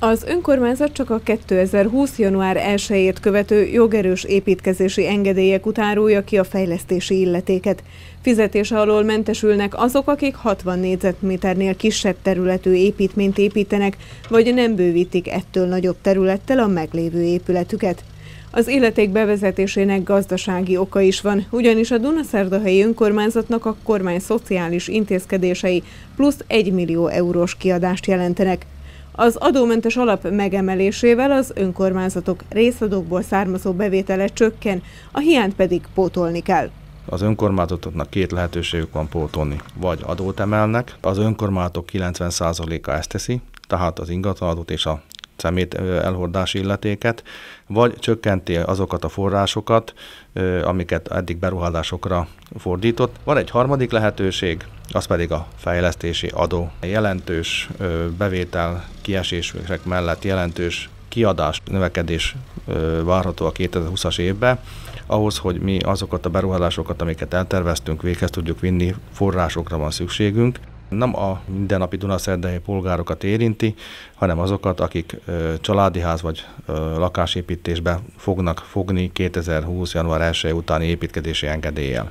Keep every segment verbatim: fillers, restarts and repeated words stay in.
Az önkormányzat csak a kétezer-húsz. január elsejét követő jogerős építkezési engedélyek után rója ki a fejlesztési illetéket. Fizetése alól mentesülnek azok, akik hatvan négyzetméternél kisebb területű építményt építenek, vagy nem bővítik ettől nagyobb területtel a meglévő épületüket. Az illeték bevezetésének gazdasági oka is van, ugyanis a Dunaszerdahelyi önkormányzatnak a kormány szociális intézkedései plusz egy millió eurós kiadást jelentenek. Az adómentes alap megemelésével az önkormányzatok részadókból származó bevétele csökken, a hiányt pedig pótolni kell. Az önkormányzatoknak két lehetőségük van pótolni. Vagy adót emelnek, az önkormányzatok kilencven százaléka ezt teszi, tehát az ingatlanadót és a szemét elhordási illetéket, vagy csökkenti azokat a forrásokat, amiket eddig beruházásokra fordított. Van egy harmadik lehetőség, az pedig a fejlesztési adó. Jelentős bevétel kiesések mellett jelentős kiadás, növekedés várható a kétezer-húszas évben. Ahhoz, hogy mi azokat a beruházásokat, amiket elterveztünk, véghez tudjuk vinni, forrásokra van szükségünk. Nem a mindennapi dunaszerdahelyi polgárokat érinti, hanem azokat, akik ö, családi ház vagy ö, lakásépítésbe fognak fogni kétezer-húsz. január elseje utáni építkezési engedéllyel.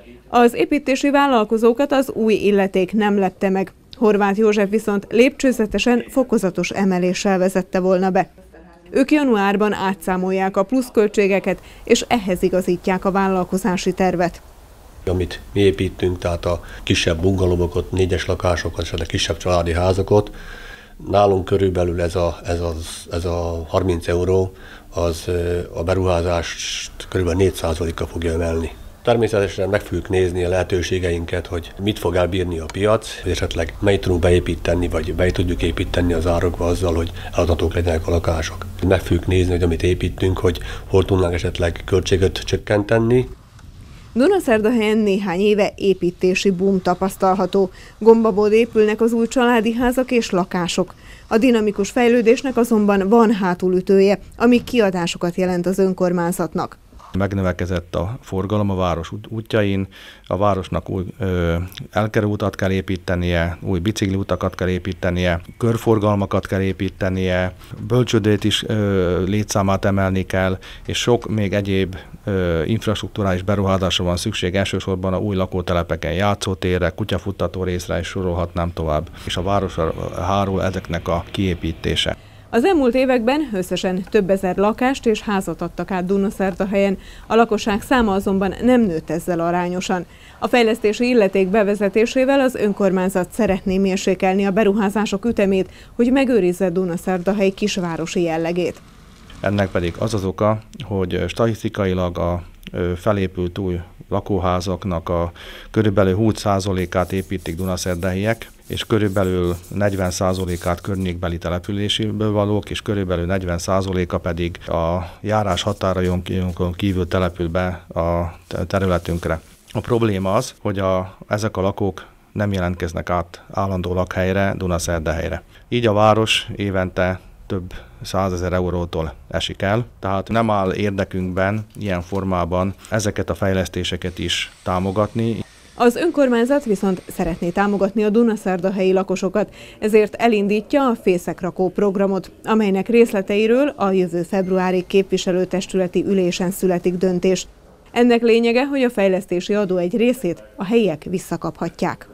Az építési vállalkozókat az új illeték nem lepte meg. Horváth József viszont lépcsőzetesen, fokozatos emeléssel vezette volna be. Ők januárban átszámolják a pluszköltségeket, és ehhez igazítják a vállalkozási tervet. Amit mi építünk, tehát a kisebb bungalovokat, négyes lakásokat, és a kisebb családi házakat, nálunk körülbelül ez a, ez az, ez a harminc euró, az a beruházást körülbelül négy százalékkal fogja emelni. Természetesen meg fogjuk nézni a lehetőségeinket, hogy mit fog elbírni a piac, és esetleg melyik tudunk beépíteni, vagy be tudjuk építeni az árokba azzal, hogy eladhatók legyenek a lakások. Meg fogjuk nézni, hogy amit építünk, hogy hol tudnánk esetleg költséget csökkenteni. Dunaszerdahelyen néhány éve építési boom tapasztalható. Gombabód épülnek az új családi házak és lakások. A dinamikus fejlődésnek azonban van hátulütője, ami kiadásokat jelent az önkormányzatnak. Megnövekedett a forgalom a város útjain, a városnak új ö, elkerülőutat kell építenie, új bicikliutakat kell építenie, körforgalmakat kell építenie, bölcsődét is ö, létszámát emelni kell, és sok még egyéb ö, infrastrukturális beruházásra van szükség, elsősorban a új lakótelepeken játszótérre, kutyafuttató részre is sorolhatnám tovább, és a városra hárul ezeknek a kiépítése. Az elmúlt években összesen több ezer lakást és házat adtak át Dunaszerdahelyen, a lakosság száma azonban nem nőtt ezzel arányosan. A fejlesztési illeték bevezetésével az önkormányzat szeretné mérsékelni a beruházások ütemét, hogy megőrizze Dunaszerdahely kisvárosi jellegét. Ennek pedig az az oka, hogy statisztikailag a felépült új lakóházaknak a körülbelül húsz százalékát építik dunaszerdahelyiek, és körülbelül negyven százalékát környékbeli településéből valók, és körülbelül negyven százaléka pedig a járás határajon kívül települ be a területünkre. A probléma az, hogy a, ezek a lakók nem jelentkeznek át állandó lakhelyre, Dunaszerdahelyre. Így a város évente több százezer eurótól esik el, tehát nem áll érdekünkben ilyen formában ezeket a fejlesztéseket is támogatni. Az önkormányzat viszont szeretné támogatni a dunaszerdahelyi lakosokat, ezért elindítja a Fészekrakó programot, amelynek részleteiről a jövő februári képviselőtestületi ülésen születik döntés. Ennek lényege, hogy a fejlesztési adó egy részét a helyiek visszakaphatják.